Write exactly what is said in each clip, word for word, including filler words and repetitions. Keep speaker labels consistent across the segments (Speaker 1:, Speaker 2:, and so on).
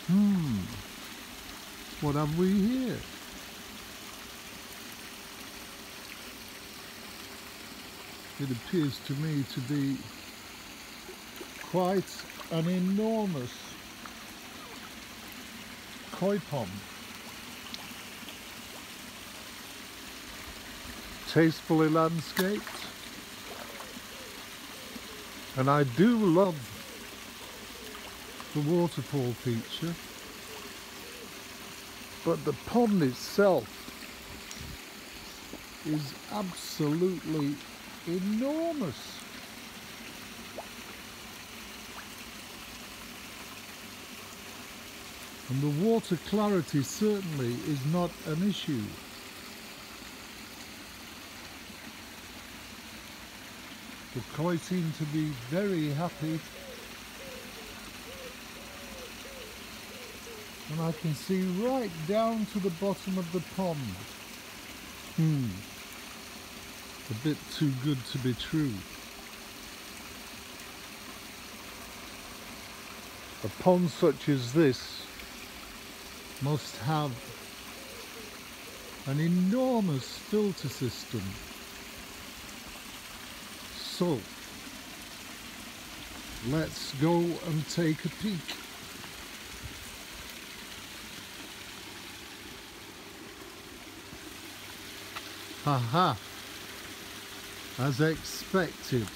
Speaker 1: Hmm, what have we here? It appears to me to be quite an enormous koi pond. Tastefully landscaped. And I do love the waterfall feature, but the pond itself is absolutely enormous. And the water clarity certainly is not an issue. The koi seem to be very happy, and I can see right down to the bottom of the pond. Hmm, a bit too good to be true. A pond such as this must have an enormous filter system. So, let's go and take a peek. Haha, as expected.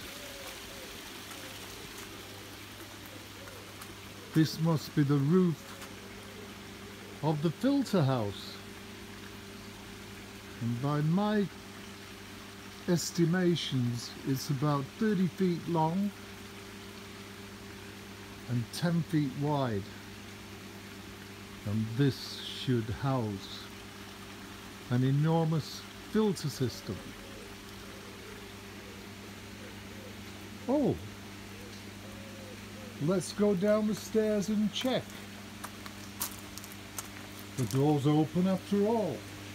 Speaker 1: This must be the roof of the filter house. And by my estimations, it's about thirty feet long and ten feet wide. And this should house an enormous filter system. Oh, let's go down the stairs and check. The door's open after all.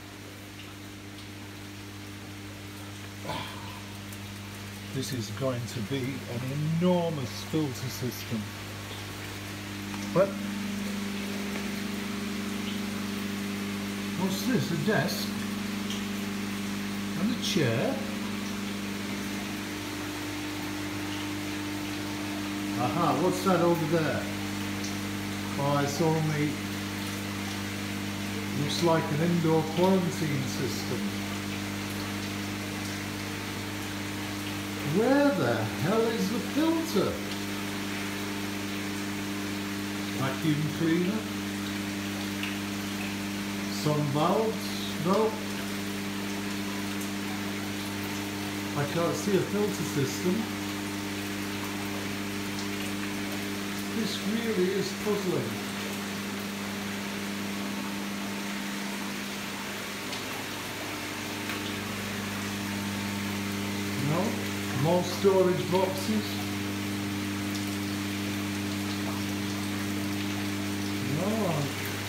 Speaker 1: This is going to be an enormous filter system. But what's this? A desk? And a chair? Aha, what's that over there? Oh, it's only, looks like an indoor quarantine system. Where the hell is the filter? Vacuum cleaner? Some valves? No. I can't see a filter system. This really is puzzling. No? More storage boxes? No, I'm,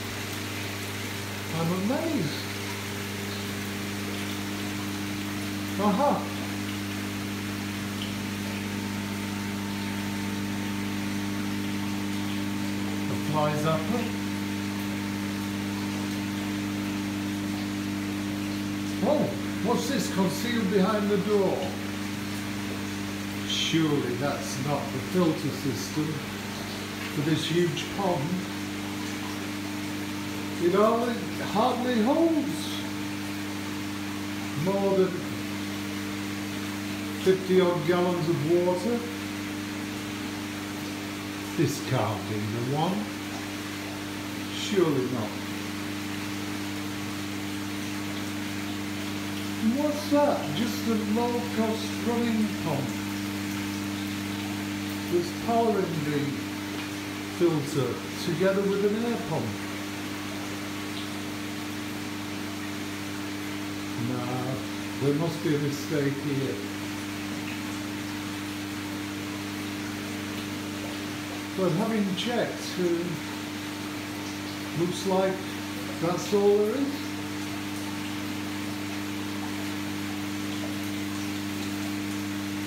Speaker 1: I'm amazed. Aha! A fly zapper. Oh, what's this concealed behind the door? Surely that's not the filter system for this huge pond. It only hardly holds more than fifty odd gallons of water. This can't be the one. Surely not. What's that? Just a low-cost running pump that's powering the filter together with an air pump. Nah, there must be a mistake here. But having checked, uh, looks like that's all there is.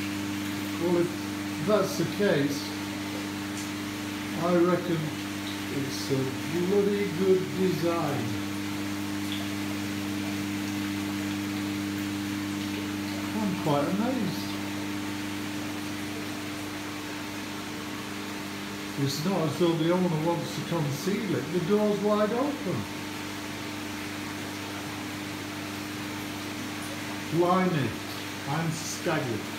Speaker 1: Well, if that's the case, I reckon It's a bloody good design. I'm quite amazed. It's not as though the owner wants to conceal it. The door's wide open. Blimey, I'm staggered.